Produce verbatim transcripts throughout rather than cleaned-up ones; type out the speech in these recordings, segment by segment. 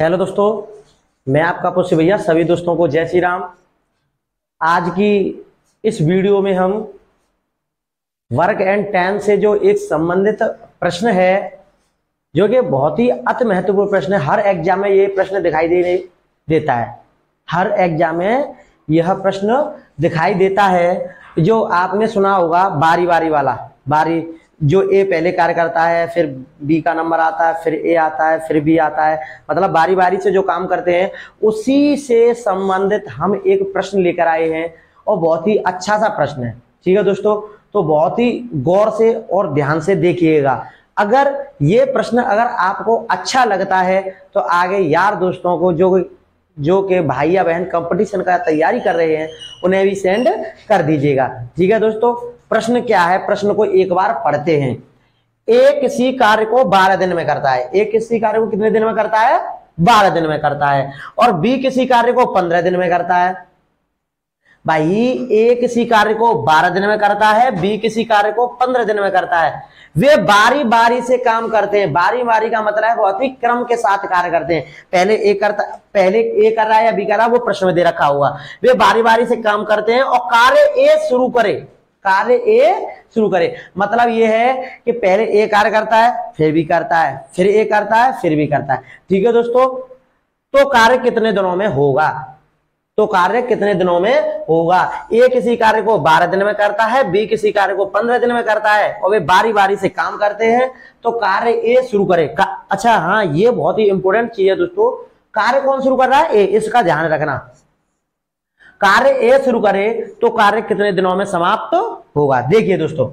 Hello दोस्तों, मैं आपका पुष्य भैया सभी दोस्तों को जय श्री राम। आज की इस वीडियो में हम वर्क एंड टाइम से जो एक संबंधित प्रश्न है, जो कि बहुत ही अति महत्वपूर्ण प्रश्न है। हर एग्जाम में ये प्रश्न दिखाई देने देता है हर एग्जाम में यह प्रश्न दिखाई देता है। जो आपने सुना होगा बारी बारी वाला, बारी जो ए पहले कार्य करता है, फिर बी का नंबर आता है, फिर ए आता है, फिर बी आता है, मतलब बारी बारी से जो काम करते हैं उसी से संबंधित हम एक प्रश्न लेकर आए हैं और बहुत ही अच्छा सा प्रश्न है। ठीक है दोस्तों, तो बहुत ही गौर से और ध्यान से देखिएगा। अगर ये प्रश्न अगर आपको अच्छा लगता है तो आगे यार दोस्तों को, जो जो के भाई या बहन कंपटीशन का तैयारी कर रहे हैं, उन्हें भी सेंड कर दीजिएगा। ठीक है दोस्तों, प्रश्न क्या है, प्रश्न को एक बार पढ़ते हैं। ए किसी कार्य को बारह दिन में करता है। ए किसी कार्य को कितने दिन में करता है? बारह दिन में करता है। और बी किसी कार्य को पंद्रह दिन में करता है। भाई ए किसी कार्य को बारह दिन में करता है, बी किसी कार्य को पंद्रह दिन में करता है। वे बारी बारी से काम करते हैं। बारी बारी का मतलब है बहुत ही क्रम के साथ कार्य करते हैं। पहले ए करता पहले ए कर रहा है या बी कर रहा है, वो प्रश्न में दे रखा हुआ। वे बारी बारी से काम करते हैं और कार्य ए शुरू करे कार्य ए शुरू करे मतलब ये है कि पहले ए कार्य करता है, फिर भी करता है, फिर ए करता है, फिर भी करता है। ठीक है दोस्तों, तो कार्य कितने दिनों में होगा? तो कार्य कितने दिनों में होगा? ए किसी कार्य को बारह दिन में करता है, बी किसी कार्य को पंद्रह दिन में करता है और वे बारी बारी से काम करते हैं, तो कार्य ए शुरू करे। अच्छा हाँ, ये बहुत ही इंपॉर्टेंट चीज है दोस्तों। कार्य कौन शुरू कर रहा है? ए, इसका ध्यान रखना। कार्य ए शुरू करे तो कार्य कितने दिनों में समाप्त होगा? देखिए दोस्तों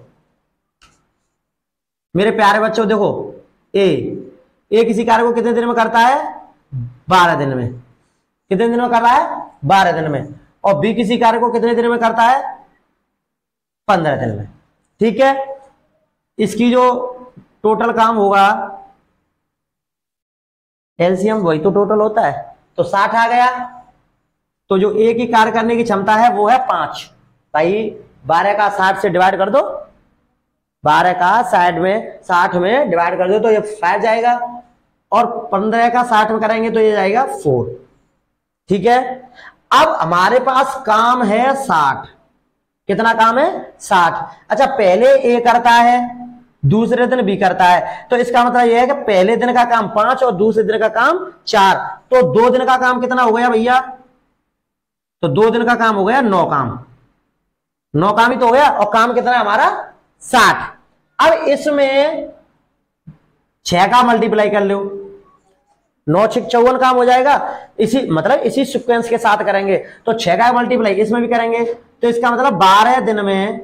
मेरे प्यारे बच्चों, देखो ए ए किसी कार्य को कितने दिन में करता है? बारह दिन में। कितने दिन में कर रहा है? बारह दिन में। और बी किसी कार्य को कितने दिन में करता है? पंद्रह दिन में। ठीक है, इसकी जो टोटल काम होगा, एलसीएम वही तो टोटल होता है, तो साठ आ गया। तो जो ए की कार्य करने की क्षमता है वो है पांच। भाई बारह का साठ से डिवाइड कर दो, बारह का साठ में साठ में डिवाइड कर दो तो ये फाइव जाएगा, और पंद्रह का साठ में करेंगे तो ये जाएगा फोर। ठीक है, अब हमारे पास काम है साठ। कितना काम है? साठ। अच्छा, पहले ए करता है, दूसरे दिन बी करता है, तो इसका मतलब यह है कि पहले दिन का काम पांच और दूसरे दिन का काम चार, तो दो दिन का काम कितना हो गया भैया? तो दो दिन का काम हो गया नौ काम। नौ काम ही तो हो गया, और काम कितना है हमारा? साठ। अब इसमें छह का मल्टीप्लाई कर लो, नौ छिक चौवन काम हो जाएगा। इसी मतलब इसी सीक्वेंस के साथ करेंगे, तो छह का मल्टीप्लाई इसमें भी करेंगे, तो इसका मतलब बारह दिन में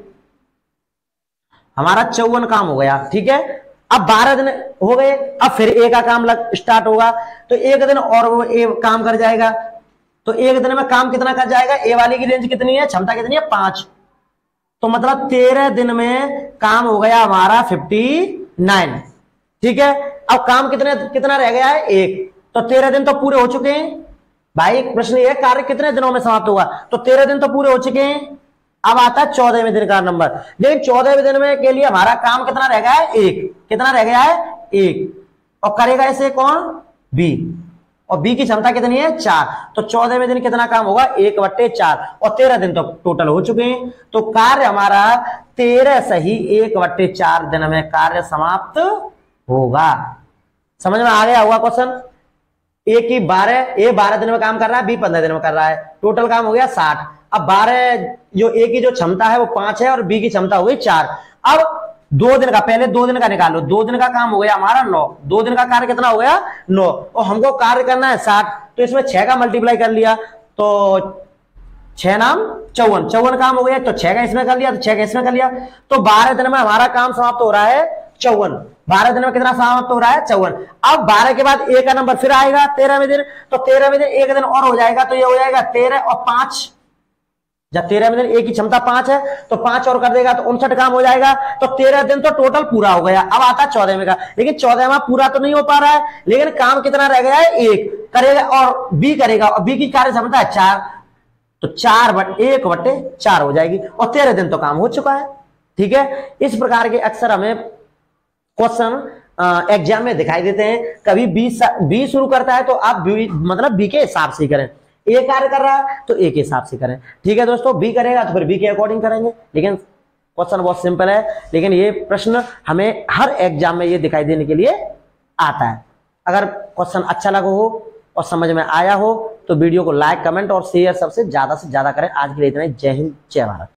हमारा चौवन काम हो गया। ठीक है, अब बारह दिन हो गए, अब फिर ए का काम लग स्टार्ट होगा, तो एक दिन और वो ए काम कर जाएगा। तो एक दिन में काम कितना कर जाएगा? ए वाली की रेंज कितनी है, क्षमता कितनी है? पांच। तो मतलब तेरह दिन में काम हो गया हमारा फिफ्टी नाइन। ठीक है, अब काम कितने कितना रह गया है? एक। तो तेरह दिन तो पूरे हो चुके हैं। भाई प्रश्न ये है कार्य कितने दिनों में समाप्त होगा, तो तेरह दिन तो पूरे हो चुके हैं। अब आता है चौदहवें दिन का नंबर, लेकिन चौदहवें दिन में के लिए हमारा काम कितना रह गया है? एक। कितना रह गया है? एक। और करेगा इसे कौन? बी। और बी की क्षमता कितनी है? चार। तो चौदहवें दिन कितना काम होगा? एक बट्टे चार, और तेरह दिन तो टोटल हो चुके हैं। तो कार्य हमारा तेरह सही एक बट्टे चार दिन में कार्य समाप्त होगा। समझ में आ गया होगा क्वेश्चन? ए की बारह ए बारह दिन में काम कर रहा है, बी पंद्रह दिन में कर रहा है, टोटल काम हो गया साठ। अब बारह जो ए की जो क्षमता है वो पांच है और बी की क्षमता हो गई चार। अब दो दिन का, पहले दो दिन का निकालो, दो दिन का काम हो गया हमारा नौ। दो दिन का कार्य कितना हो गया? नौ। और हमको कार्य करना है साठ, तो इसमें छह का मल्टीप्लाई कर लिया, तो छह नाम चौवन, चौवन काम हो गया, तो छह का इसमें कर लिया, तो छह का इसमें कर लिया, तो बारह दिन में हमारा काम समाप्त हो रहा है चौवन। बारह दिन में कितना समाप्त हो रहा है? चौवन। अब बारह के बाद ए का नंबर फिर आएगा तेरहवें दिन, तो तेरहवें दिन एक दिन और हो जाएगा, तो ये हो जाएगा तेरह और पांच। जब तेरहवें दिन ए की क्षमता पांच है तो पांच और कर देगा तो उनसठ काम हो जाएगा, तो तेरह दिन तो टोटल पूरा हो गया। अब आता है चौदहवें का, लेकिन चौदहवां पूरा तो नहीं हो पा रहा है, लेकिन काम कितना रह गया है? एक करेगा और बी करेगा, और बी की कार्य क्षमता है चार, तो चार बट एक बट्टे चार हो जाएगी, और तेरह दिन तो काम हो चुका है। ठीक है, इस प्रकार के अक्सर हमें क्वेश्चन एग्जाम में दिखाई देते हैं। कभी बी बी शुरू करता है तो आप बी मतलब बी के हिसाब से करें, ए कार्य कर रहा है तो ए के हिसाब से करें। ठीक है दोस्तों, बी करेगा तो फिर बी के अकॉर्डिंग करेंगे। लेकिन क्वेश्चन बहुत सिंपल है, लेकिन ये प्रश्न हमें हर एग्जाम में ये दिखाई देने के लिए आता है। अगर क्वेश्चन अच्छा लगा हो और समझ में आया हो तो वीडियो को लाइक, कमेंट और शेयर सबसे ज्यादा से ज्यादा करें। आज के लिए इतना ही। जय हिंद, जय भारत।